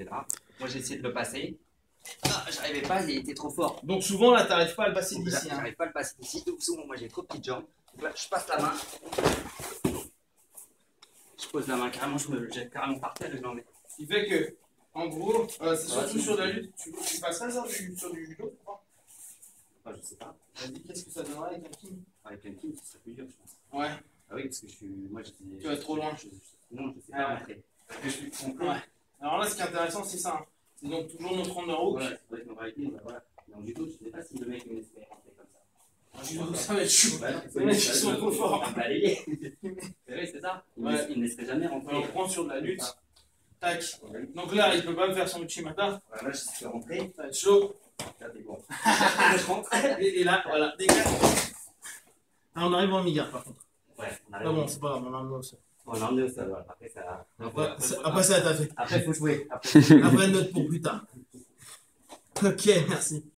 rentrer là. Moi, j'ai essayé de le passer. Ah, j'arrivais pas, il était trop fort. Donc souvent là, t'arrives pas à le passer Donc, d'ici. là, Hein. j'arrive pas à le passer d'ici. Donc souvent, moi, j'ai trop de petites jambes. Donc là, je passe la main. Je pose la main carrément, je me jette carrément par terre et je l'emmène. Ce qui fait que, en gros, c'est surtout sur la lutte. Tu passerais ça sur du judo ou pas? Enfin, je sais pas. Vas-y, qu'est-ce que ça donnerait avec un king? Avec un team, ce serait plus dur, je pense. Ouais. Ah oui, parce que je suis. Moi, je Tu vas trop loin. Non, je sais pas Ouais. rentrer. Parce que je suis complet. Ouais. Alors là, ce qui est intéressant, c'est ça. Hein. C'est donc toujours notre round hook. Voilà, c'est vrai qu'on va arrêter, bah voilà. Mais en judo, je sais pas si le mec me laisserait rentrer comme ça. En judo, ça va être chaud. Bah non, Les mecs, ils sont trop forts. Balayer. C'est vrai, c'est ça. Ouais. Il me laisserait jamais rentrer. Alors, on prend sur de la lutte. Tac. Donc là, il peut pas me faire son Uchimata. Voilà, là, je suis rentré. Ça va être chaud. Là, t'es bon. Je rentre. Et là, voilà, dégage. Ah, on arrive en mi-garde par contre. Ouais, on Ah arrive. bon, c'est pas grave, on a un aussi. On a emmené au sol, voilà. Après, ça. Après, ça, t'as fait. Après, il faut jouer. Après, note pour plus tard. Ok, merci.